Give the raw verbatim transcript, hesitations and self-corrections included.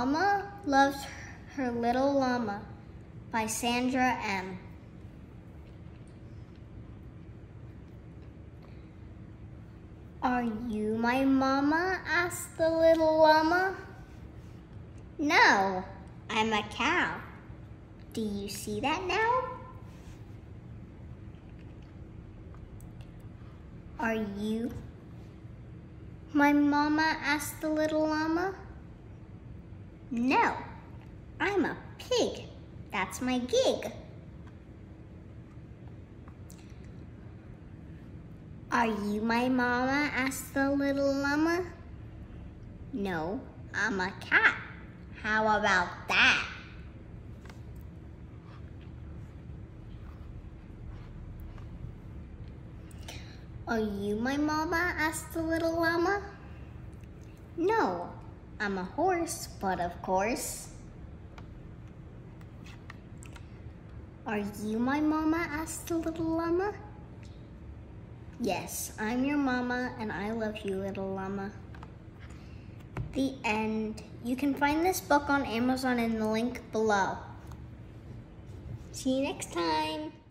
Mama Loves Her Little Llama by Sandra M. Are you my mama? Asked the little llama. No, I'm a cow. Do you see that now? Are you my mama? Asked the little llama. No, I'm a pig. That's my gig. Are you my mama? Asked the little llama. No, I'm a cat. How about that? Are you my mama? Asked the little llama. No, I'm a horse, but of course. Are you my mama? Asked the little llama. Yes, I'm your mama, and I love you, little llama. The end. You can find this book on Amazon in the link below. See you next time.